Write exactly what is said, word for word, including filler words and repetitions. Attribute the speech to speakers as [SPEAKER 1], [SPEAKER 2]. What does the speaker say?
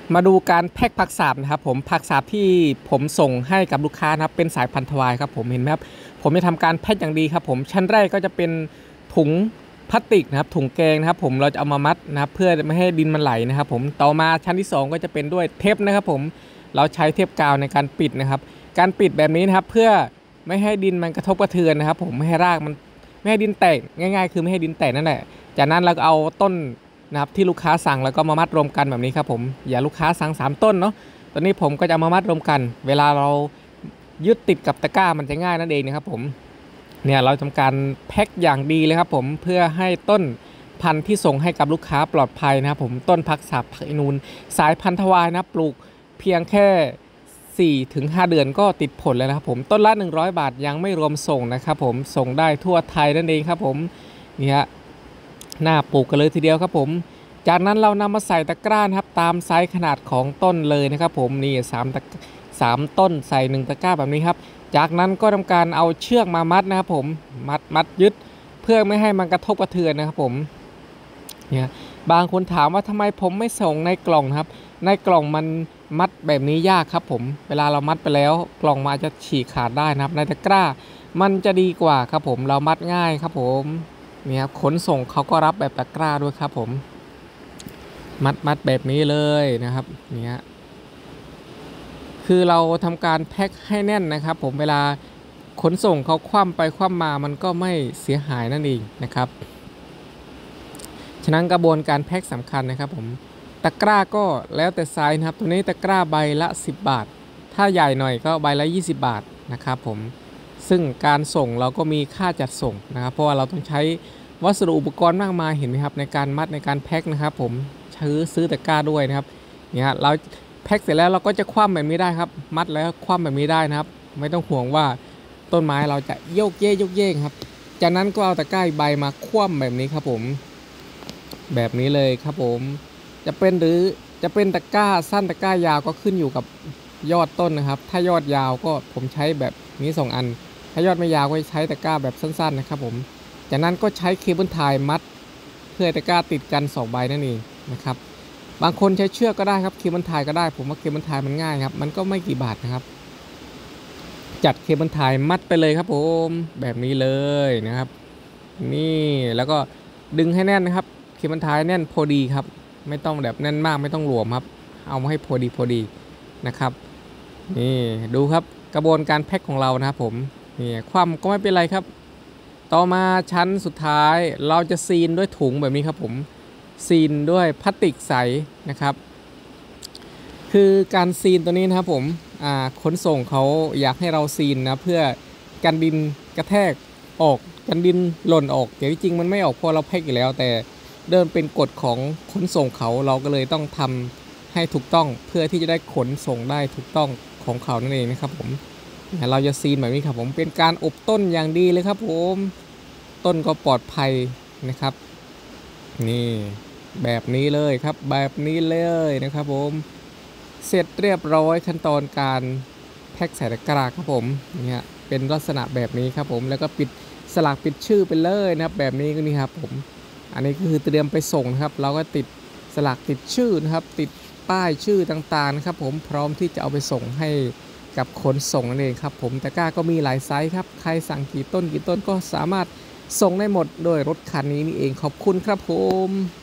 [SPEAKER 1] มาดูการแพ็คผักสาบนะครับผมผักสาบที่ผมส่งให้กับลูกค้านะครับเป็นสายพันธุ์ทวายครับผมเห็นไหมครับผมจะทำการแพ็คอย่างดีครับผมชั้นแรกก็จะเป็นถุงพลาสติกนะครับถุงแกงนะครับผมเราจะเอามามัดนะครับเพื่อไม่ให้ดินมันไหลนะครับผมต่อมาชั้นที่สองก็จะเป็นด้วยเทปนะครับผมเราใช้เทปกาวในการปิดนะครับการปิดแบบนี้นะครับเพื่อไม่ให้ดินมันกระทบกระเทือนนะครับผมไม่ให้รากมันไม่ให้ดินแตกง่ายๆคือไม่ให้ดินแตกนั่นแหละจากนั้นเราก็เอาต้นนะครับที่ลูกค้าสั่งแล้วก็มามัดรวมกันแบบนี้ครับผมอย่าลูกค้าสั่งสามต้นเนาะตอนนี้ผมก็จะมามัดรวมกันเวลาเรายึดติดกับตะกร้ามันจะง่ายนั่นเองนะครับผมเนี่ยเราทำการแพ็คอย่างดีเลยครับผมเพื่อให้ต้นพันธุ์ที่ส่งให้กับลูกค้าปลอดภัยนะครับผมต้นผักสาบผักอินูนสายพันธุ์ทวายนะปลูกเพียงแค่สี่ถึงห้าเดือนก็ติดผลแล้วนะครับผมต้นละหนึ่งร้อยบาทยังไม่รวมส่งนะครับผมส่งได้ทั่วไทยนั่นเองครับผมนี่ฮะหน้าปลูกกันเลยทีเดียวครับผมจากนั้นเรานำมาใส่ตะกร้าครับตามไซส์ขนาดของต้นเลยนะครับผมนี่สามตะสามต้นใส่หนึ่งตะกร้าแบบนี้ครับจากนั้นก็ทำการเอาเชือกมามัดนะครับผมมัดมัดยึดเพื่อไม่ให้มันกระทบกระเทือนนะครับผมเนี่ยบางคนถามว่าทำไมผมไม่ส่งในกล่องครับในกล่องมันมัดแบบนี้ยากครับผมเวลาเรามัดไปแล้วกล่องมาจะฉีกขาดได้นะครับในตะกร้ามันจะดีกว่าครับผมเรามัดง่ายครับผมเนี่ยขนส่งเขาก็รับแบบตะกร้าด้วยครับผมมัดมัดแบบนี้เลยนะครับเนี่ยคือเราทำการแพ็คให้แน่นนะครับผมเวลาขนส่งเขาคว่ำไปคว่ำมามันก็ไม่เสียหายนั่นเองนะครับฉะนั้นกระบวนการแพ็คสำคัญนะครับผมตะกร้าก็แล้วแต่ไซส์นะครับตัวนี้ตะกร้าใบละสิบบาทถ้าใหญ่หน่อยก็ใบละยี่สิบบาทนะครับผมซึ่งการส่งเราก็มีค่าจัดส่งนะครับเพราะว่าเราต้องใช้วัสดุอุปกรณ์มากมายเห็นไหมครับในการมัดในการแพ็คนะครับผมซื้อซื้อตะกร้าด้วยนะครับเนี่ยเราแพ็คเสร็จแล้วเราก็จะคว่ำแบบนี้ได้ครับมัดแล้วคว่ำแบบนี้ได้นะครับไม่ต้องห่วงว่าต้นไม้เราจะโยกเย่โยกเย่ครับจากนั้นก็เอาตะกร้าใบมาคว่ำแบบนี้ครับผมแบบนี้เลยครับผมจะเป็นหรือจะเป็นตะกร้าสั้นตะกร้ายาวก็ขึ้นอยู่กับยอดต้นนะครับถ้ายอดยาวก็ผมใช้แบบนี้สองอันถ้ายอดไม่ยาวก็ใช้ตะกร้าแบบสั้นๆนะครับผมจากนั้นก็ใช้เคเบิลไทยมัดเพื่อตะกร้าติดกันสองใบนั่นเองนะครับบางคนใช้เชือกก็ได้ครับเคเบิลไทยก็ได้ผมว่าเคเบิลไทยมันง่ายครับมันก็ไม่กี่บาทนะครับจัดเคเบิลไทยมัดไปเลยครับผมแบบนี้เลยนะครับนี่แล้วก็ดึงให้แน่นนะครับเคเบิลไทยแน่นพอดีครับไม่ต้องแบบแน่นมากไม่ต้องหลวมครับเอามาให้พอดีพอดีนะครับนี่ดูครับกระบวนการแพ็คของเรานะครับผมนี่ความก็ไม่เป็นไรครับต่อมาชั้นสุดท้ายเราจะซีนด้วยถุงแบบนี้ครับผมซีนด้วยพลาสติกใสนะครับคือการซีนตัวนี้นะครับผมขนส่งเขาอยากให้เราซีนนะเพื่อกันดินกระแทกออกกันดินหล่นออกแต่จริงมันไม่ออกเพราะเราแพ็คอยู่แล้วแต่เดินเป็นกฎของขนส่งเขาเราก็เลยต้องทำให้ถูกต้องเพื่อที่จะได้ขนส่งได้ถูกต้องของเขานั่นเองนะครับผมเราจะซีนแบบนี้ครับผมเป็นการอบต้นอย่างดีเลยครับผมต้นก็ปลอดภัยนะครับนี่แบบนี้เลยครับแบบนี้เลยนะครับผมเสร็จเรียบร้อยขั้นตอนการแพ็คใส่ตะกร้าครับผมเนี่ยเป็นลักษณะแบบนี้ครับผมแล้วก็ปิดสลักปิดชื่อไปเลยนะครับแบบนี้ก็นี่ครับผมอันนี้ก็คือเตรียมไปส่งนะครับเราก็ติดสลักติดชื่อนะครับติดป้ายชื่อต่างๆนะครับผมพร้อมที่จะเอาไปส่งให้กับขนส่งนั่นเองครับผมตะกร้าก็มีหลายไซส์ครับใครสั่งกี่ต้นกี่ต้นก็สามารถส่งได้หมดโดยรถคันนี้นี่เองขอบคุณครับผม